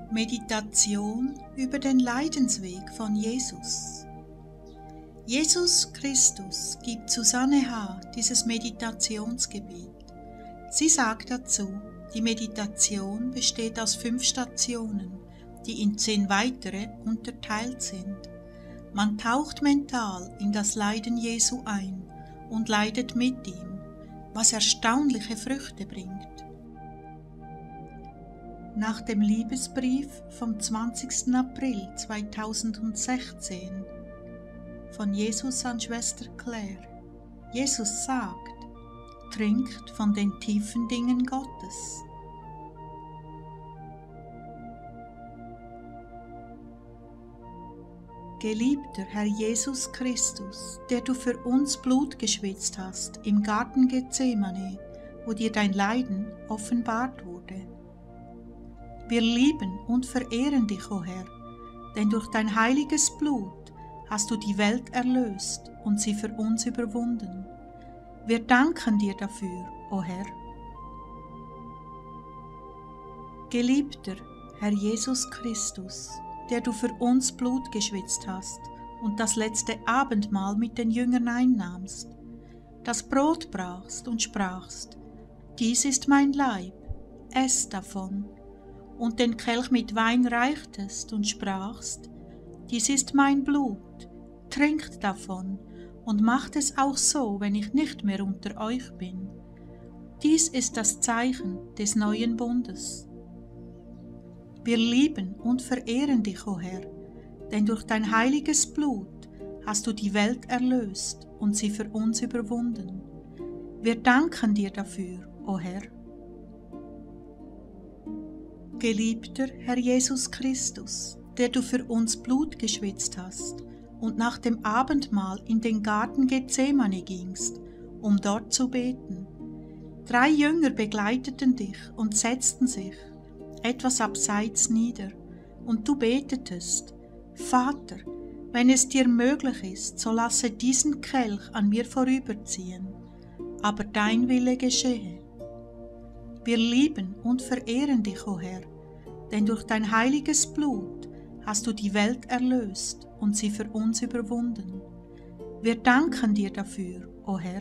Meditation über den Leidensweg von Jesus. Jesus Christus gibt Susanne H. dieses Meditationsgebet. Sie sagt dazu, die Meditation besteht aus 5 Stationen, die in 10 weitere unterteilt sind. Man taucht mental in das Leiden Jesu ein und leidet mit ihm, was erstaunliche Früchte bringt. Nach dem Liebesbrief vom 20. April 2016 von Jesus an Schwester Claire. Jesus sagt, trinkt von den tiefen Dingen Gottes. Geliebter Herr Jesus Christus, der du für uns Blut geschwitzt hast im Garten Gethsemane, wo dir dein Leiden offenbart wurde. Wir lieben und verehren dich, o Herr, denn durch dein heiliges Blut hast du die Welt erlöst und sie für uns überwunden. Wir danken dir dafür, o Herr. Geliebter Herr Jesus Christus, der du für uns Blut geschwitzt hast und das letzte Abendmahl mit den Jüngern einnahmst, das Brot brachst und sprachst, dies ist mein Leib, ess davon, und den Kelch mit Wein reichtest und sprachst, dies ist mein Blut, trinkt davon und macht es auch so, wenn ich nicht mehr unter euch bin. Dies ist das Zeichen des neuen Bundes. Wir lieben und verehren dich, o Herr, denn durch dein heiliges Blut hast du die Welt erlöst und sie für uns überwunden. Wir danken dir dafür, o Herr. Geliebter Herr Jesus Christus, der du für uns Blut geschwitzt hast und nach dem Abendmahl in den Garten Gethsemane gingst, um dort zu beten. 3 Jünger begleiteten dich und setzten sich etwas abseits nieder, und du betetest, Vater, wenn es dir möglich ist, so lasse diesen Kelch an mir vorüberziehen, aber dein Wille geschehe. Wir lieben und verehren dich, o Herr, denn durch dein heiliges Blut hast du die Welt erlöst und sie für uns überwunden. Wir danken dir dafür, o Herr.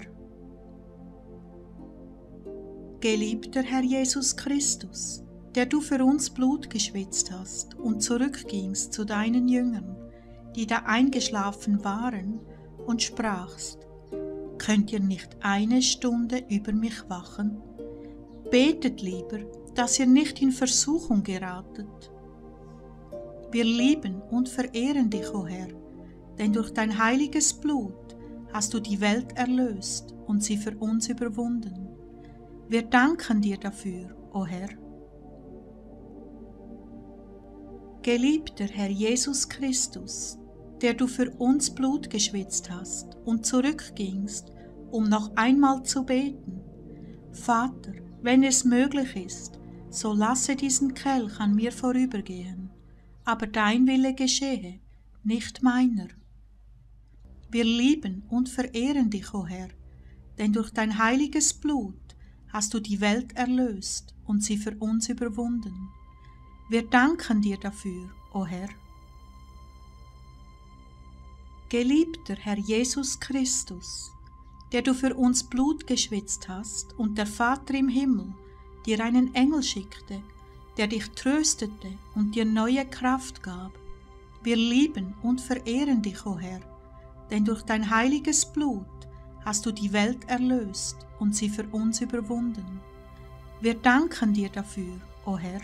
Geliebter Herr Jesus Christus, der du für uns Blut geschwitzt hast und zurückgingst zu deinen Jüngern, die da eingeschlafen waren, und sprachst, könnt ihr nicht eine Stunde über mich wachen? Betet lieber, dass ihr nicht in Versuchung geratet. Wir lieben und verehren dich, o Herr, denn durch dein heiliges Blut hast du die Welt erlöst und sie für uns überwunden. Wir danken dir dafür, o Herr. Geliebter Herr Jesus Christus, der du für uns Blut geschwitzt hast und zurückgingst, um noch einmal zu beten, Vater, wenn es möglich ist, so lasse diesen Kelch an mir vorübergehen, aber dein Wille geschehe, nicht meiner. Wir lieben und verehren dich, o Herr, denn durch dein heiliges Blut hast du die Welt erlöst und sie für uns überwunden. Wir danken dir dafür, o Herr. Geliebter Herr Jesus Christus, der du für uns Blut geschwitzt hast und der Vater im Himmel dir einen Engel schickte, der dich tröstete und dir neue Kraft gab. Wir lieben und verehren dich, o Herr, denn durch dein heiliges Blut hast du die Welt erlöst und sie für uns überwunden. Wir danken dir dafür, o Herr.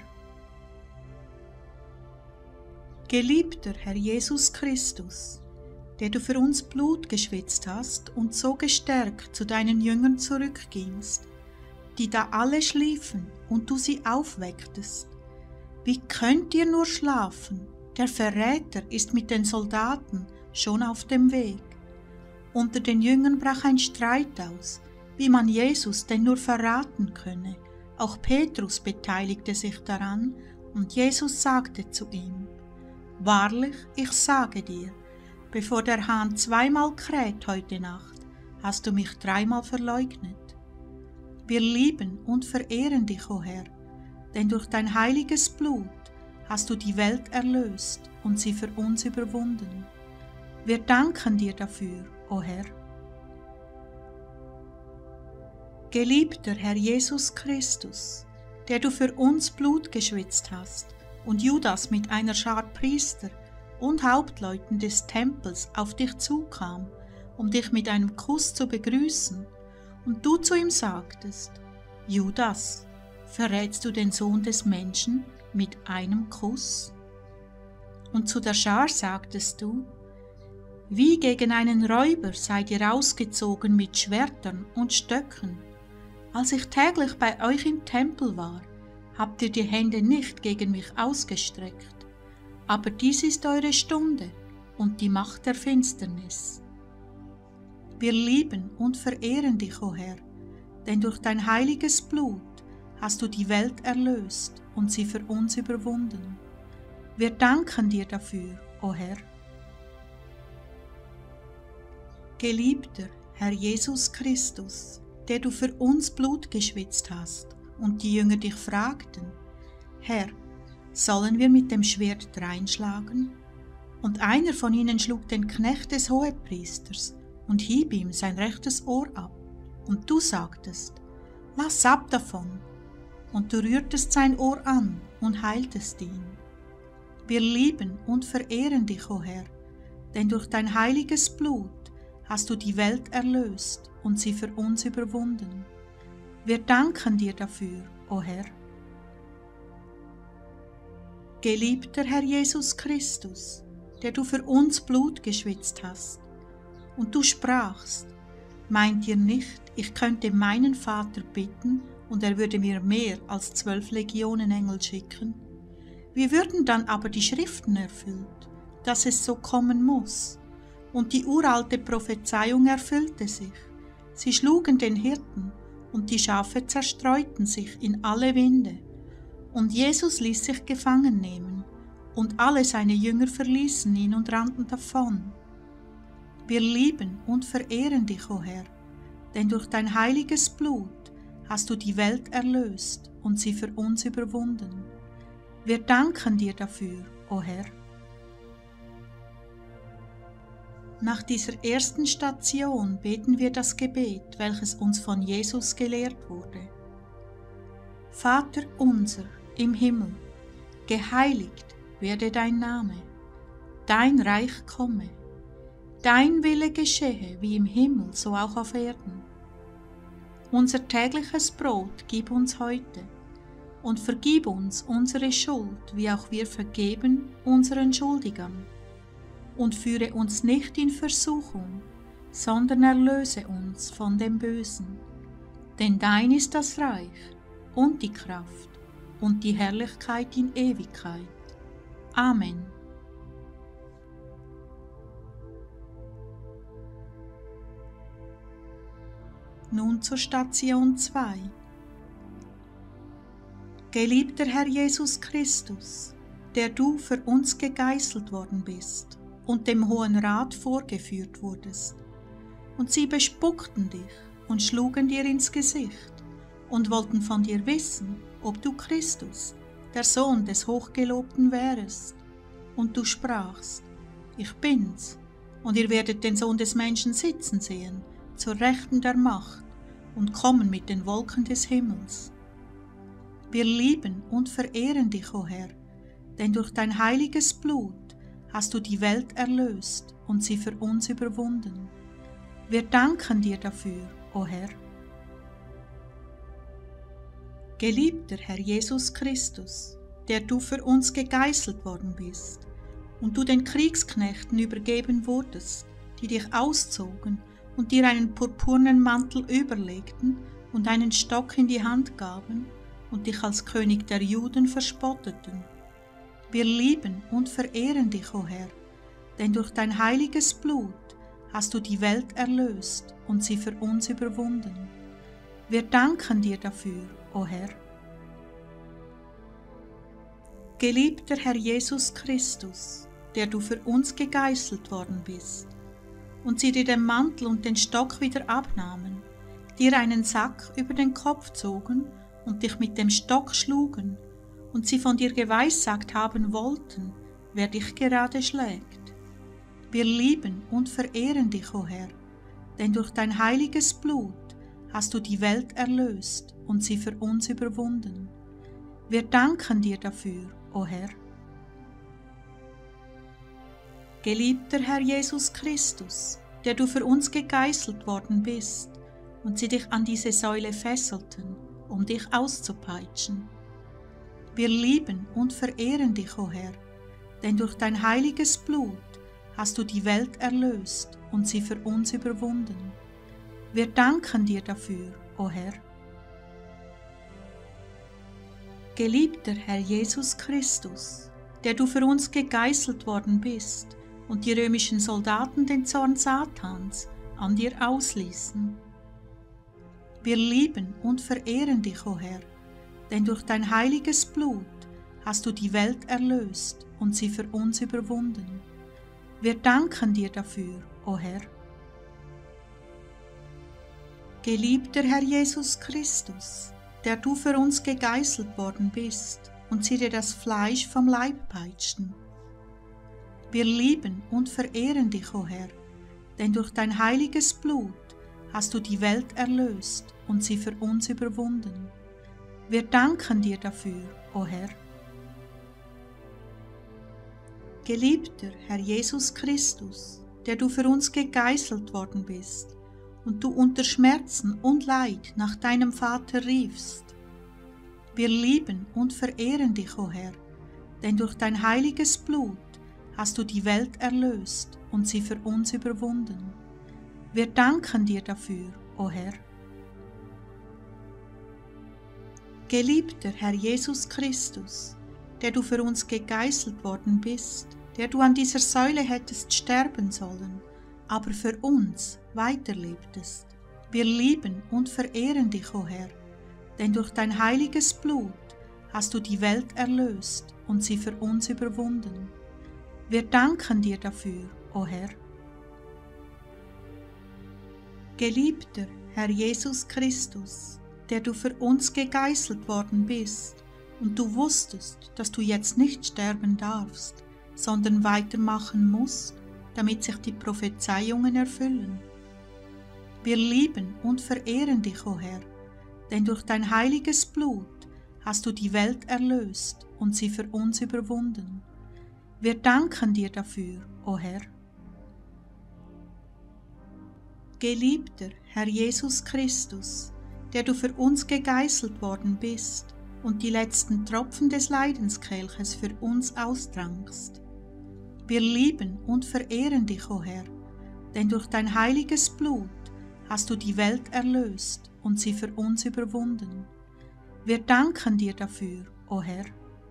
Geliebter Herr Jesus Christus, der du für uns Blut geschwitzt hast und so gestärkt zu deinen Jüngern zurückgingst, die da alle schliefen und du sie aufwecktest. Wie könnt ihr nur schlafen? Der Verräter ist mit den Soldaten schon auf dem Weg. Unter den Jüngern brach ein Streit aus, wie man Jesus denn nur verraten könne. Auch Petrus beteiligte sich daran, und Jesus sagte zu ihm, Wahrlich, ich sage dir, bevor der Hahn 2-mal kräht heute Nacht, hast du mich 3-mal verleugnet. Wir lieben und verehren dich, o Herr, denn durch dein heiliges Blut hast du die Welt erlöst und sie für uns überwunden. Wir danken dir dafür, o Herr. Geliebter Herr Jesus Christus, der du für uns Blut geschwitzt hast und Judas mit einer Schar Priester und Hauptleuten des Tempels auf dich zukam, um dich mit einem Kuss zu begrüßen, und du zu ihm sagtest: Judas, verrätst du den Sohn des Menschen mit einem Kuss? Und zu der Schar sagtest du: Wie gegen einen Räuber seid ihr ausgezogen mit Schwertern und Stöcken. Als ich täglich bei euch im Tempel war, habt ihr die Hände nicht gegen mich ausgestreckt. Aber dies ist eure Stunde und die Macht der Finsternis. Wir lieben und verehren dich, o Herr, denn durch dein heiliges Blut hast du die Welt erlöst und sie für uns überwunden. Wir danken dir dafür, o Herr. Geliebter Herr Jesus Christus, der du für uns Blut geschwitzt hast und die Jünger dich fragten: Herr, sollen wir mit dem Schwert dreinschlagen? Und einer von ihnen schlug den Knecht des Hohepriesters und hieb ihm sein rechtes Ohr ab. Und du sagtest: Lass ab davon. Und du rührtest sein Ohr an und heiltest ihn. Wir lieben und verehren dich, o Herr, denn durch dein heiliges Blut hast du die Welt erlöst und sie für uns überwunden. Wir danken dir dafür, o Herr. Geliebter Herr Jesus Christus, der du für uns Blut geschwitzt hast, und du sprachst: Meint ihr nicht, ich könnte meinen Vater bitten, und er würde mir mehr als 12 Legionen Engel schicken? Wie würden dann aber die Schriften erfüllt, dass es so kommen muss? Und die uralte Prophezeiung erfüllte sich. Sie schlugen den Hirten, und die Schafe zerstreuten sich in alle Winde. Und Jesus ließ sich gefangen nehmen, und alle seine Jünger verließen ihn und rannten davon. Wir lieben und verehren dich, o Herr, denn durch dein heiliges Blut hast du die Welt erlöst und sie für uns überwunden. Wir danken dir dafür, o Herr. Nach dieser ersten Station beten wir das Gebet, welches uns von Jesus gelehrt wurde. Vater unser im Himmel, geheiligt werde dein Name, dein Reich komme, dein Wille geschehe wie im Himmel, so auch auf Erden. Unser tägliches Brot gib uns heute und vergib uns unsere Schuld, wie auch wir vergeben unseren Schuldigern. Und führe uns nicht in Versuchung, sondern erlöse uns von dem Bösen. Denn dein ist das Reich und die Kraft und die Herrlichkeit in Ewigkeit. Amen. Nun zur Station 2. Geliebter Herr Jesus Christus, der du für uns gegeißelt worden bist und dem Hohen Rat vorgeführt wurdest. Und sie bespuckten dich und schlugen dir ins Gesicht und wollten von dir wissen, ob du Christus, der Sohn des Hochgelobten, wärest. Und du sprachst: Ich bin's, und ihr werdet den Sohn des Menschen sitzen sehen, zur Rechten der Macht, und kommen mit den Wolken des Himmels. Wir lieben und verehren dich, o Herr, denn durch dein heiliges Blut hast du die Welt erlöst und sie für uns überwunden. Wir danken dir dafür, o Herr. Geliebter Herr Jesus Christus, der du für uns gegeißelt worden bist und du den Kriegsknechten übergeben wurdest, die dich auszogen und dir einen purpurnen Mantel überlegten und einen Stock in die Hand gaben und dich als König der Juden verspotteten. Wir lieben und verehren dich, o Herr, denn durch dein heiliges Blut hast du die Welt erlöst und sie für uns überwunden. Wir danken dir dafür, o Herr. Geliebter Herr Jesus Christus, der du für uns gegeißelt worden bist, und sie dir den Mantel und den Stock wieder abnahmen, dir einen Sack über den Kopf zogen und dich mit dem Stock schlugen und sie von dir geweissagt haben wollten, wer dich gerade schlägt. Wir lieben und verehren dich, o Herr, denn durch dein heiliges Blut hast du die Welt erlöst und sie für uns überwunden. Wir danken dir dafür, o Herr. Geliebter Herr Jesus Christus, der du für uns gegeißelt worden bist und sie dich an diese Säule fesselten, um dich auszupeitschen. Wir lieben und verehren dich, o Herr, denn durch dein heiliges Blut hast du die Welt erlöst und sie für uns überwunden. Wir danken dir dafür, o Herr. Geliebter Herr Jesus Christus, der du für uns gegeißelt worden bist und die römischen Soldaten den Zorn Satans an dir ausließen. Wir lieben und verehren dich, o Herr, denn durch dein heiliges Blut hast du die Welt erlöst und sie für uns überwunden. Wir danken dir dafür, o Herr. Geliebter Herr Jesus Christus, der du für uns gegeißelt worden bist und sie dir das Fleisch vom Leib peitschten. Wir lieben und verehren dich, o Herr, denn durch dein heiliges Blut hast du die Welt erlöst und sie für uns überwunden. Wir danken dir dafür, o Herr. Geliebter Herr Jesus Christus, der du für uns gegeißelt worden bist und du unter Schmerzen und Leid nach deinem Vater riefst. Wir lieben und verehren dich, o Herr, denn durch dein heiliges Blut hast du die Welt erlöst und sie für uns überwunden. Wir danken dir dafür, o Herr. Geliebter Herr Jesus Christus, der du für uns gegeißelt worden bist, der du an dieser Säule hättest sterben sollen, aber für uns weiterlebtest. Wir lieben und verehren dich, o Herr, denn durch dein heiliges Blut hast du die Welt erlöst und sie für uns überwunden. Wir danken dir dafür, o Herr. Geliebter Herr Jesus Christus, der du für uns gegeißelt worden bist und du wusstest, dass du jetzt nicht sterben darfst, sondern weitermachen musst, damit sich die Prophezeiungen erfüllen. Wir lieben und verehren dich, o Herr, denn durch dein heiliges Blut hast du die Welt erlöst und sie für uns überwunden. Wir danken dir dafür, o Herr. Geliebter Herr Jesus Christus, der du für uns gegeißelt worden bist und die letzten Tropfen des Leidenskelches für uns austrankst. Wir lieben und verehren dich, o Herr, denn durch dein heiliges Blut hast du die Welt erlöst und sie für uns überwunden. Wir danken dir dafür, o Herr.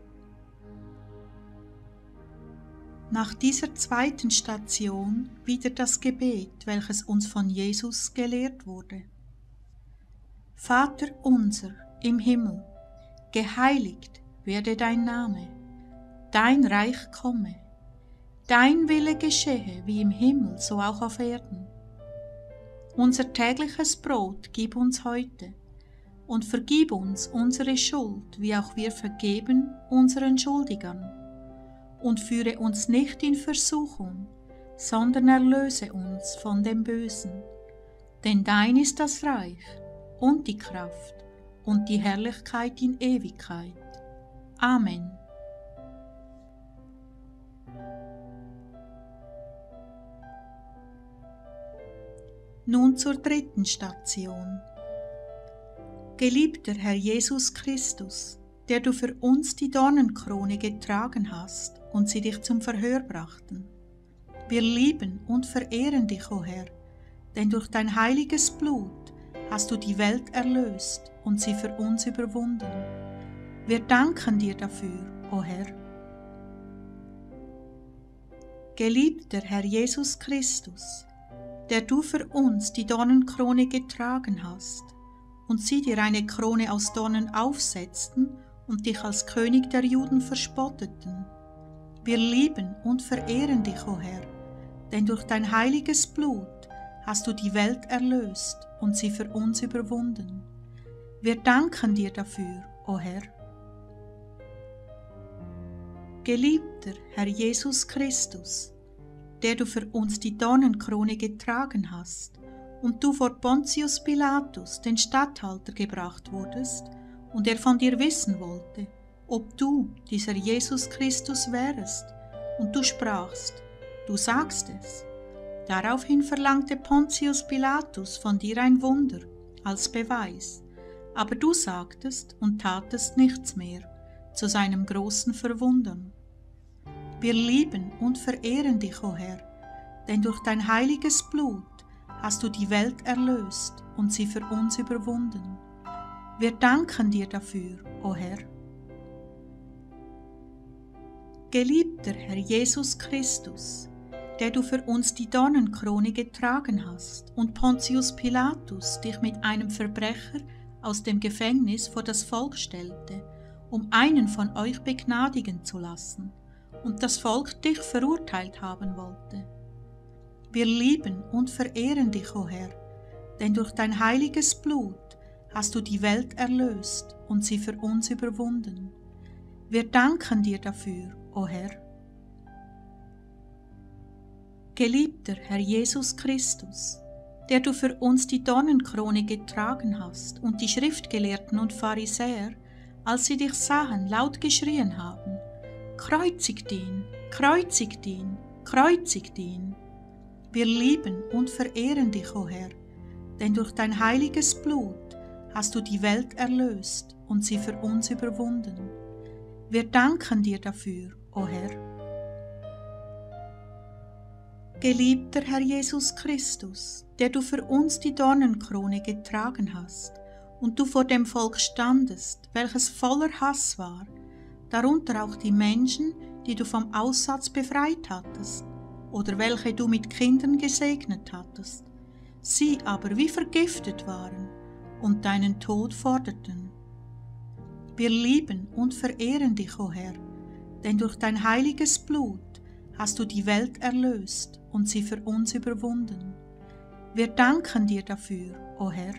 Nach dieser zweiten Station wieder das Gebet, welches uns von Jesus gelehrt wurde. Vater unser im Himmel, geheiligt werde dein Name, dein Reich komme, dein Wille geschehe wie im Himmel, so auch auf Erden. Unser tägliches Brot gib uns heute und vergib uns unsere Schuld, wie auch wir vergeben unseren Schuldigern. Und führe uns nicht in Versuchung, sondern erlöse uns von dem Bösen. Denn dein ist das Reich und die Kraft und die Herrlichkeit in Ewigkeit. Amen. Nun zur dritten Station. Geliebter Herr Jesus Christus, der du für uns die Dornenkrone getragen hast und sie dich zum Verhör brachten. Wir lieben und verehren dich, o Herr, denn durch dein heiliges Blut hast du die Welt erlöst und sie für uns überwunden. Wir danken dir dafür, o Herr. Geliebter Herr Jesus Christus, der du für uns die Dornenkrone getragen hast und sie dir eine Krone aus Dornen aufsetzten und dich als König der Juden verspotteten. Wir lieben und verehren dich, o Herr, denn durch dein heiliges Blut hast du die Welt erlöst und sie für uns überwunden. Wir danken dir dafür, o Herr. Geliebter Herr Jesus Christus, der du für uns die Dornenkrone getragen hast und du vor Pontius Pilatus, den Statthalter, gebracht wurdest und er von dir wissen wollte, ob du dieser Jesus Christus wärest, und du sprachst, du sagst es. Daraufhin verlangte Pontius Pilatus von dir ein Wunder als Beweis, aber du sagtest und tatest nichts mehr, zu seinem großen Verwundern. Wir lieben und verehren dich, o Herr, denn durch dein heiliges Blut hast du die Welt erlöst und sie für uns überwunden. Wir danken dir dafür, o Herr. Geliebter Herr Jesus Christus, der du für uns die Dornenkrone getragen hast und Pontius Pilatus dich mit einem Verbrecher aus dem Gefängnis vor das Volk stellte, um einen von euch begnadigen zu lassen, und das Volk dich verurteilt haben wollte. Wir lieben und verehren dich, o Herr, denn durch dein heiliges Blut hast du die Welt erlöst und sie für uns überwunden. Wir danken dir dafür, o Herr. Geliebter Herr Jesus Christus, der du für uns die Dornenkrone getragen hast und die Schriftgelehrten und Pharisäer, als sie dich sahen, laut geschrien haben, kreuzigt ihn, kreuzigt ihn, kreuzigt ihn. Wir lieben und verehren dich, o Herr, denn durch dein heiliges Blut hast du die Welt erlöst und sie für uns überwunden. Wir danken dir dafür, o Herr. Geliebter Herr Jesus Christus, der du für uns die Dornenkrone getragen hast und du vor dem Volk standest, welches voller Hass war, darunter auch die Menschen, die du vom Aussatz befreit hattest oder welche du mit Kindern gesegnet hattest, sie aber wie vergiftet waren und deinen Tod forderten. Wir lieben und verehren dich, o Herr, denn durch dein heiliges Blut hast du die Welt erlöst und sie für uns überwunden. Wir danken dir dafür, o Herr.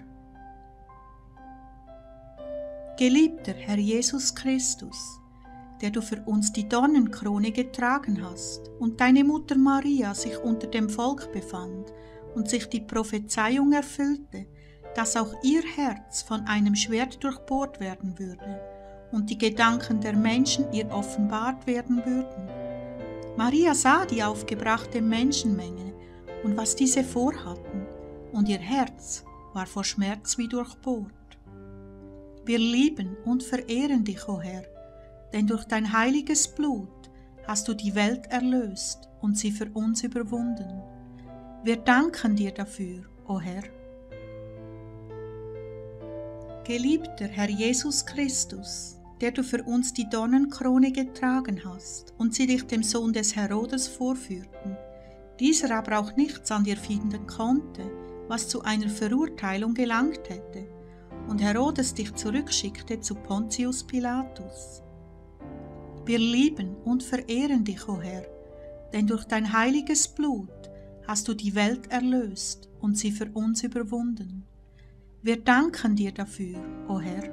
Geliebter Herr Jesus Christus, der du für uns die Dornenkrone getragen hast und deine Mutter Maria sich unter dem Volk befand und sich die Prophezeiung erfüllte, dass auch ihr Herz von einem Schwert durchbohrt werden würde und die Gedanken der Menschen ihr offenbart werden würden. Maria sah die aufgebrachte Menschenmenge und was diese vorhatten, und ihr Herz war vor Schmerz wie durchbohrt. Wir lieben und verehren dich, o Herr, denn durch dein heiliges Blut hast du die Welt erlöst und sie für uns überwunden. Wir danken dir dafür, o Herr. Geliebter Herr Jesus Christus, der du für uns die Dornenkrone getragen hast und sie dich dem Sohn des Herodes vorführten, dieser aber auch nichts an dir finden konnte, was zu einer Verurteilung gelangt hätte, und Herodes dich zurückschickte zu Pontius Pilatus. Wir lieben und verehren dich, o Herr, denn durch dein heiliges Blut hast du die Welt erlöst und sie für uns überwunden. Wir danken dir dafür, o Herr.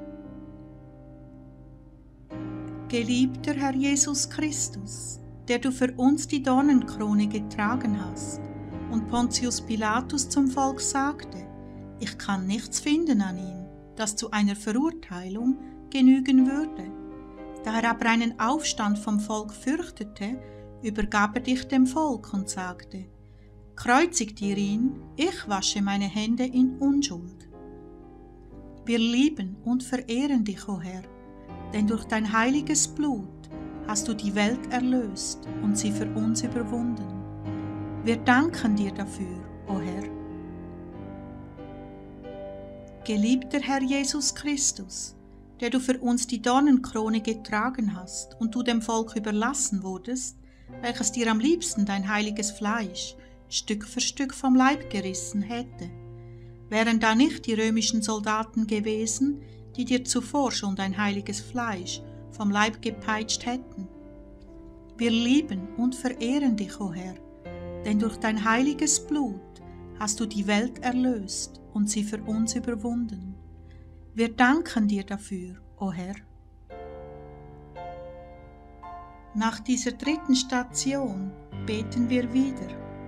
Geliebter Herr Jesus Christus, der du für uns die Dornenkrone getragen hast, und Pontius Pilatus zum Volk sagte, ich kann nichts finden an ihm, das zu einer Verurteilung genügen würde. Da er aber einen Aufstand vom Volk fürchtete, übergab er dich dem Volk und sagte, kreuzigt ihr ihn, ich wasche meine Hände in Unschuld. Wir lieben und verehren dich, o Herr, denn durch dein heiliges Blut hast du die Welt erlöst und sie für uns überwunden. Wir danken dir dafür, o Herr. Geliebter Herr Jesus Christus, der du für uns die Dornenkrone getragen hast und du dem Volk überlassen wurdest, welches dir am liebsten dein heiliges Fleisch Stück für Stück vom Leib gerissen hätte, wären da nicht die römischen Soldaten gewesen, die dir zuvor schon dein heiliges Fleisch vom Leib gepeitscht hätten. Wir lieben und verehren dich, o Herr, denn durch dein heiliges Blut hast du die Welt erlöst und sie für uns überwunden. Wir danken dir dafür, o Herr. Nach dieser dritten Station beten wir wieder.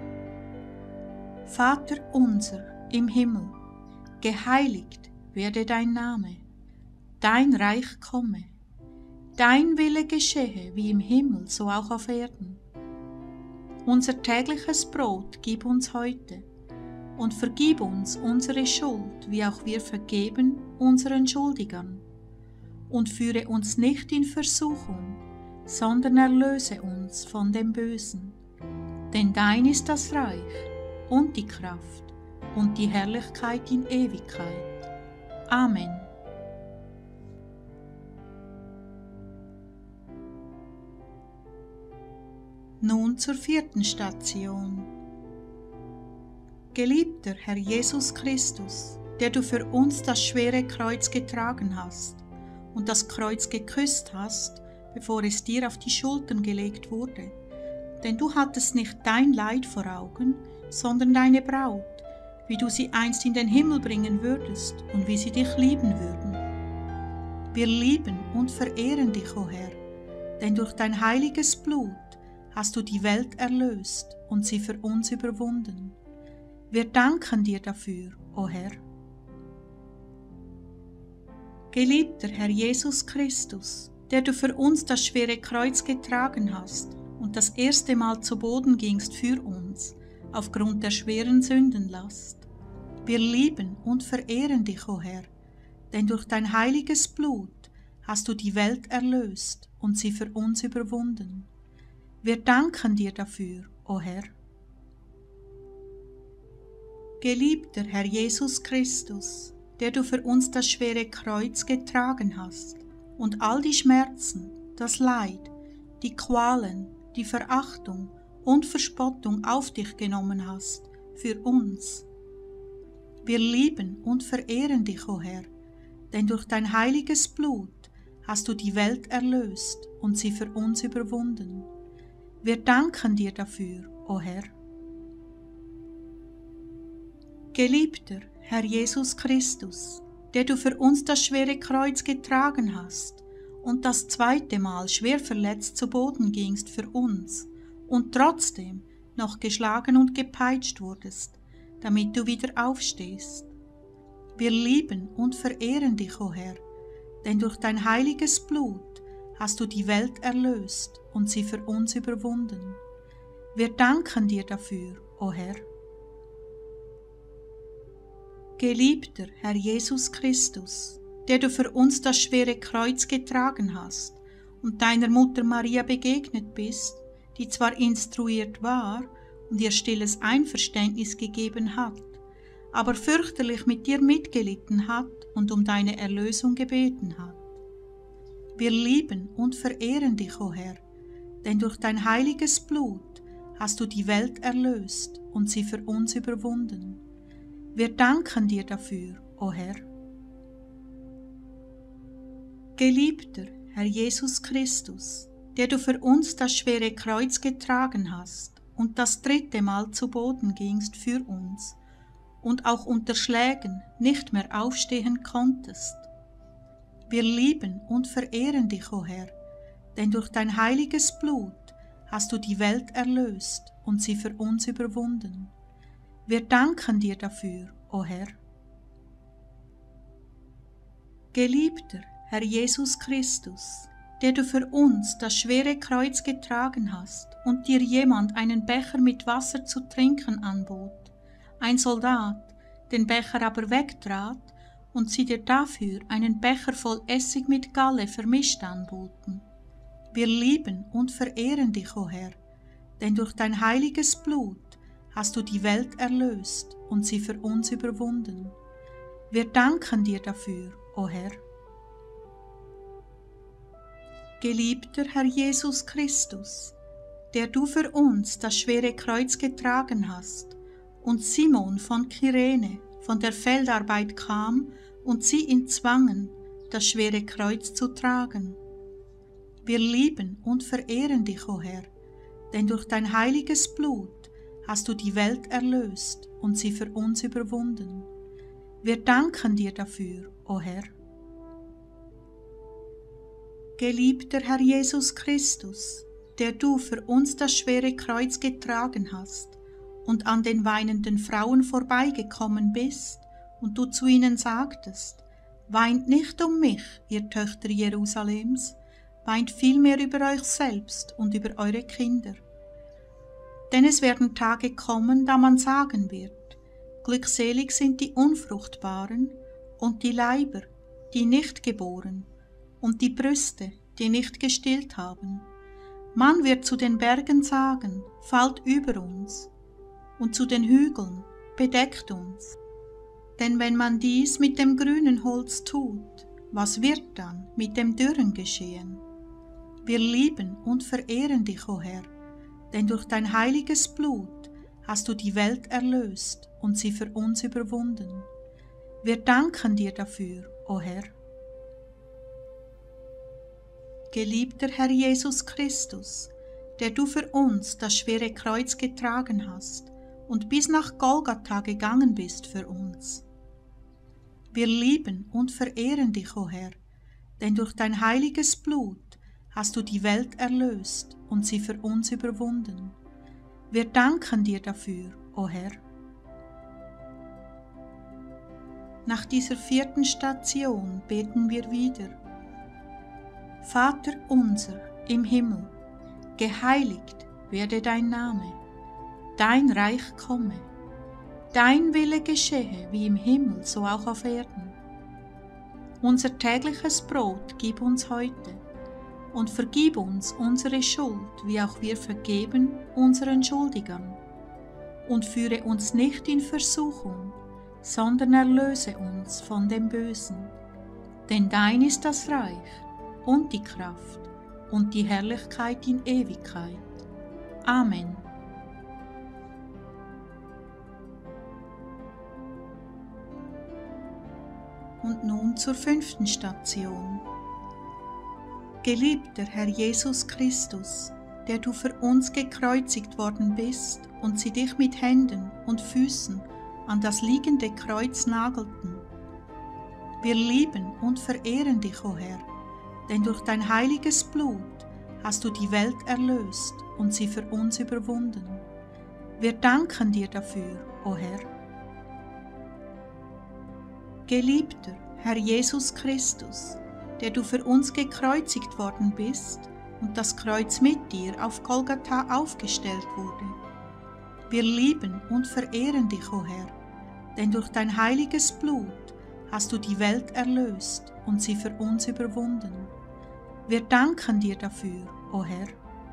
Vater unser im Himmel, geheiligt werde dein Name, dein Reich komme, dein Wille geschehe wie im Himmel, so auch auf Erden. Unser tägliches Brot gib uns heute und vergib uns unsere Schuld, wie auch wir vergeben unseren Schuldigern. Und führe uns nicht in Versuchung, sondern erlöse uns von dem Bösen. Denn dein ist das Reich und die Kraft und die Herrlichkeit in Ewigkeit. Amen. Nun zur vierten Station. Geliebter Herr Jesus Christus, der du für uns das schwere Kreuz getragen hast und das Kreuz geküsst hast, bevor es dir auf die Schultern gelegt wurde, denn du hattest nicht dein Leid vor Augen, sondern deine Braut, wie du sie einst in den Himmel bringen würdest und wie sie dich lieben würden. Wir lieben und verehren dich, o Herr, denn durch dein heiliges Blut hast du die Welt erlöst und sie für uns überwunden. Wir danken dir dafür, o Herr. Geliebter Herr Jesus Christus, der du für uns das schwere Kreuz getragen hast und das erste Mal zu Boden gingst für uns, aufgrund der schweren Sündenlast. Wir lieben und verehren dich, o Herr, denn durch dein heiliges Blut hast du die Welt erlöst und sie für uns überwunden. Wir danken dir dafür, o Herr. Geliebter Herr Jesus Christus, der du für uns das schwere Kreuz getragen hast und all die Schmerzen, das Leid, die Qualen, die Verachtung und Verspottung auf dich genommen hast, für uns. Wir lieben und verehren dich, o Herr, denn durch dein heiliges Blut hast du die Welt erlöst und sie für uns überwunden. Wir danken dir dafür, o Herr. Geliebter Herr Jesus Christus, der du für uns das schwere Kreuz getragen hast und das zweite Mal schwer verletzt zu Boden gingst für uns und trotzdem noch geschlagen und gepeitscht wurdest, damit du wieder aufstehst. Wir lieben und verehren dich, o Herr, denn durch dein heiliges Blut hast du die Welt erlöst und sie für uns überwunden. Wir danken dir dafür, o Herr. Geliebter Herr Jesus Christus, der du für uns das schwere Kreuz getragen hast und deiner Mutter Maria begegnet bist, die zwar instruiert war und ihr stilles Einverständnis gegeben hat, aber fürchterlich mit dir mitgelitten hat und um deine Erlösung gebeten hat. Wir lieben und verehren dich, o Herr, denn durch dein heiliges Blut hast du die Welt erlöst und sie für uns überwunden. Wir danken dir dafür, o Herr. Geliebter Herr Jesus Christus, der du für uns das schwere Kreuz getragen hast und das dritte Mal zu Boden gingst für uns und auch unter Schlägen nicht mehr aufstehen konntest. Wir lieben und verehren dich, o Herr, denn durch dein heiliges Blut hast du die Welt erlöst und sie für uns überwunden. Wir danken dir dafür, o Herr. Geliebter Herr Jesus Christus, der du für uns das schwere Kreuz getragen hast und dir jemand einen Becher mit Wasser zu trinken anbot, ein Soldat den Becher aber wegtrat und sie dir dafür einen Becher voll Essig mit Galle vermischt anboten. Wir lieben und verehren dich, o Herr, denn durch dein heiliges Blut hast du die Welt erlöst und sie für uns überwunden. Wir danken dir dafür, o Herr. Geliebter Herr Jesus Christus, der du für uns das schwere Kreuz getragen hast und Simon von Kyrene von der Feldarbeit kam und sie ihn zwangen, das schwere Kreuz zu tragen. Wir lieben und verehren dich, o Herr, denn durch dein heiliges Blut hast du die Welt erlöst und sie für uns überwunden. Wir danken dir dafür, o Herr. Geliebter Herr Jesus Christus, der du für uns das schwere Kreuz getragen hast und an den weinenden Frauen vorbeigekommen bist und du zu ihnen sagtest, weint nicht um mich, ihr Töchter Jerusalems, weint vielmehr über euch selbst und über eure Kinder. Denn es werden Tage kommen, da man sagen wird, glückselig sind die Unfruchtbaren und die Leiber, die nicht geboren, und die Brüste, die nicht gestillt haben. Man wird zu den Bergen sagen, fallt über uns, und zu den Hügeln, bedeckt uns. Denn wenn man dies mit dem grünen Holz tut, was wird dann mit dem Dürren geschehen? Wir lieben und verehren dich, o Herr, denn durch dein heiliges Blut hast du die Welt erlöst und sie für uns überwunden. Wir danken dir dafür, o Herr. Geliebter Herr Jesus Christus, der du für uns das schwere Kreuz getragen hast und bis nach Golgatha gegangen bist für uns. Wir lieben und verehren dich, o Herr, denn durch dein heiliges Blut hast du die Welt erlöst und sie für uns überwunden. Wir danken dir dafür, o Herr. Nach dieser 4. Station beten wir wieder. Vater unser im Himmel, geheiligt werde dein Name, dein Reich komme, dein Wille geschehe wie im Himmel, so auch auf Erden. Unser tägliches Brot gib uns heute und vergib uns unsere Schuld, wie auch wir vergeben unseren Schuldigern. Und führe uns nicht in Versuchung, sondern erlöse uns von dem Bösen. Denn dein ist das Reich und die Kraft und die Herrlichkeit in Ewigkeit. Amen. Und nun zur 5. Station. Geliebter Herr Jesus Christus, der du für uns gekreuzigt worden bist und sie dich mit Händen und Füßen an das liegende Kreuz nagelten. Wir lieben und verehren dich, o Herr, denn durch dein heiliges Blut hast du die Welt erlöst und sie für uns überwunden. Wir danken dir dafür, o Herr. Geliebter Herr Jesus Christus, der du für uns gekreuzigt worden bist und das Kreuz mit dir auf Golgatha aufgestellt wurde. Wir lieben und verehren dich, o Herr, denn durch dein heiliges Blut hast du die Welt erlöst und sie für uns überwunden. Wir danken dir dafür, o Herr.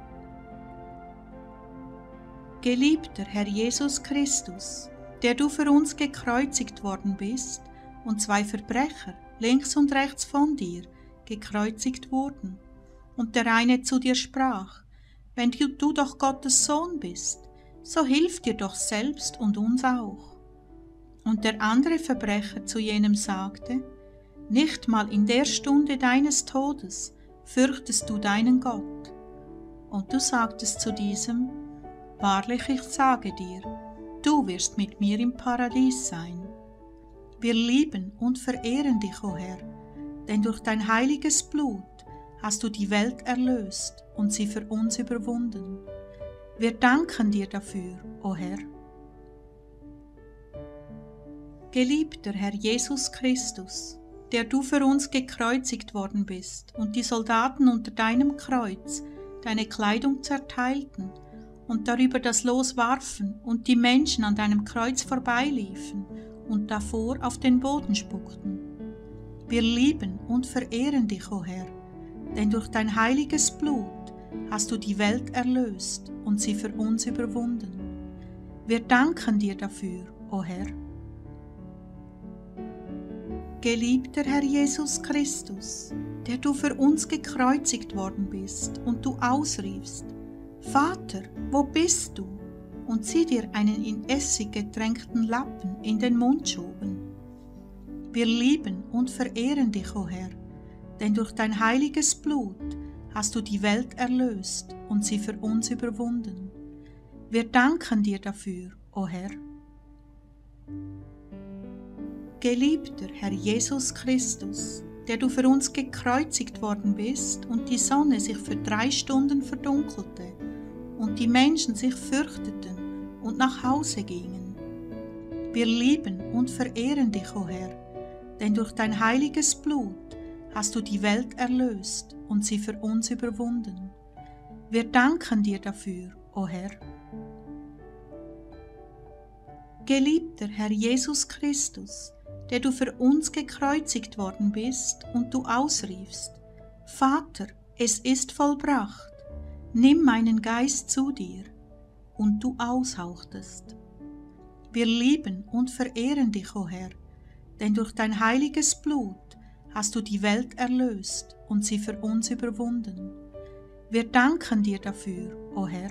Geliebter Herr Jesus Christus, der du für uns gekreuzigt worden bist und 2 Verbrecher links und rechts von dir gekreuzigt wurden, und der eine zu dir sprach, wenn du doch Gottes Sohn bist, so hilf dir doch selbst und uns auch. Und der andere Verbrecher zu jenem sagte, nicht mal in der Stunde deines Todes fürchtest du deinen Gott. Und du sagtest zu diesem, wahrlich ich sage dir, du wirst mit mir im Paradies sein. Wir lieben und verehren dich, o Herr, denn durch dein heiliges Blut hast du die Welt erlöst und sie für uns überwunden. Wir danken dir dafür, o Herr. Geliebter Herr Jesus Christus, der du für uns gekreuzigt worden bist und die Soldaten unter deinem Kreuz deine Kleidung zerteilten und darüber das Los warfen und die Menschen an deinem Kreuz vorbeiliefen und davor auf den Boden spuckten. Wir lieben und verehren dich, o Herr, denn durch dein heiliges Blut hast du die Welt erlöst und sie für uns überwunden. Wir danken dir dafür, o Herr. Geliebter Herr Jesus Christus, der du für uns gekreuzigt worden bist und du ausriefst, Vater, wo bist du? Und sie dir einen in Essig getränkten Lappen in den Mund schoben. Wir lieben und verehren dich, o Herr, denn durch dein heiliges Blut hast du die Welt erlöst und sie für uns überwunden. Wir danken dir dafür, o Herr. Geliebter Herr Jesus Christus, der du für uns gekreuzigt worden bist und die Sonne sich für 3 Stunden verdunkelte und die Menschen sich fürchteten und nach Hause gingen. Wir lieben und verehren dich, o Herr, denn durch dein heiliges Blut hast du die Welt erlöst und sie für uns überwunden. Wir danken dir dafür, o Herr. Geliebter Herr Jesus Christus, der du für uns gekreuzigt worden bist und du ausriefst: Vater, es ist vollbracht, nimm meinen Geist zu dir, und du aushauchtest. Wir lieben und verehren dich, o Herr, denn durch dein heiliges Blut hast du die Welt erlöst und sie für uns überwunden. Wir danken dir dafür, o Herr.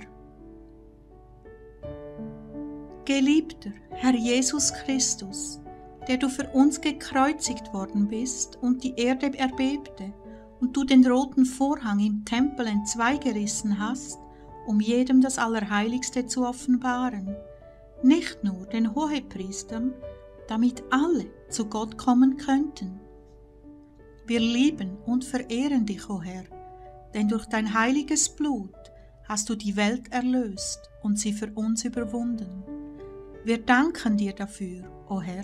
Geliebter Herr Jesus Christus, der du für uns gekreuzigt worden bist und die Erde erbebte und du den roten Vorhang im Tempel entzweigerissen hast, um jedem das Allerheiligste zu offenbaren, nicht nur den Hohepriestern, damit alle zu Gott kommen könnten. Wir lieben und verehren dich, o Herr, denn durch dein heiliges Blut hast du die Welt erlöst und sie für uns überwunden. Wir danken dir dafür, o Herr.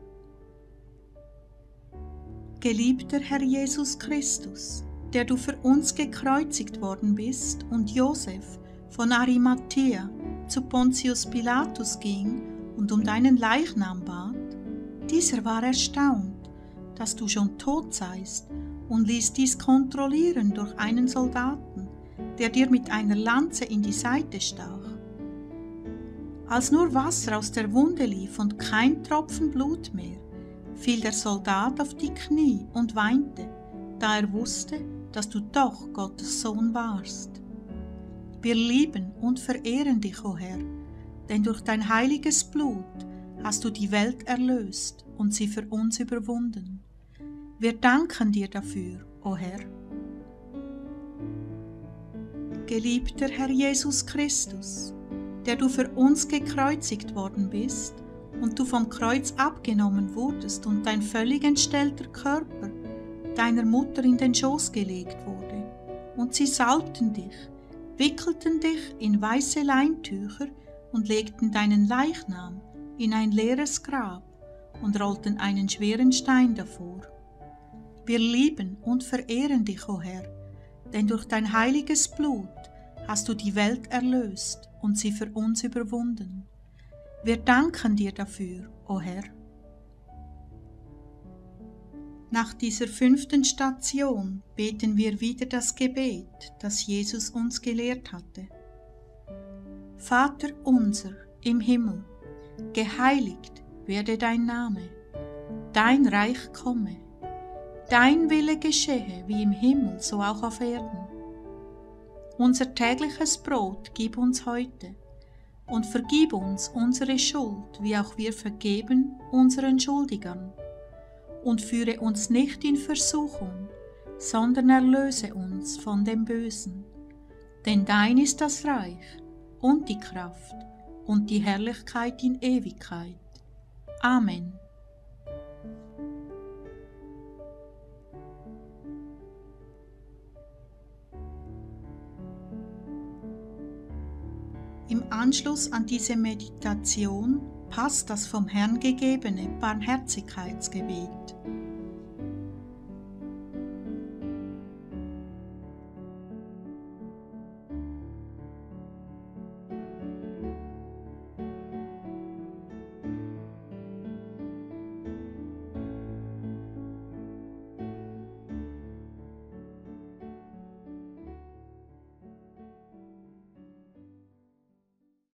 Geliebter Herr Jesus Christus, der du für uns gekreuzigt worden bist und Josef von Arimathäa zu Pontius Pilatus ging und um deinen Leichnam bat, dieser war erstaunt, dass du schon tot seist, und ließ dies kontrollieren durch einen Soldaten, der dir mit einer Lanze in die Seite stach. Als nur Wasser aus der Wunde lief und kein Tropfen Blut mehr, fiel der Soldat auf die Knie und weinte, da er wusste, dass du doch Gottes Sohn warst. Wir lieben und verehren dich, o Herr, denn durch dein heiliges Blut hast du die Welt erlöst und sie für uns überwunden. Wir danken dir dafür, o Herr. Geliebter Herr Jesus Christus, der du für uns gekreuzigt worden bist und du vom Kreuz abgenommen wurdest und dein völlig entstellter Körper deiner Mutter in den Schoß gelegt wurde, und sie salbten dich, wickelten dich in weiße Leintücher und legten deinen Leichnam in ein leeres Grab und rollten einen schweren Stein davor. Wir lieben und verehren dich, o Herr, denn durch dein heiliges Blut hast du die Welt erlöst und sie für uns überwunden. Wir danken dir dafür, o Herr. Nach dieser 5. Station beten wir wieder das Gebet, das Jesus uns gelehrt hatte. Vater unser im Himmel, geheiligt werde dein Name, dein Reich komme, dein Wille geschehe wie im Himmel, so auch auf Erden. Unser tägliches Brot gib uns heute und vergib uns unsere Schuld, wie auch wir vergeben unseren Schuldigern. Und führe uns nicht in Versuchung, sondern erlöse uns von dem Bösen. Denn dein ist das Reich und die Kraft und die Herrlichkeit in Ewigkeit. Amen. Im Anschluss an diese Meditation passt das vom Herrn gegebene Barmherzigkeitsgebet.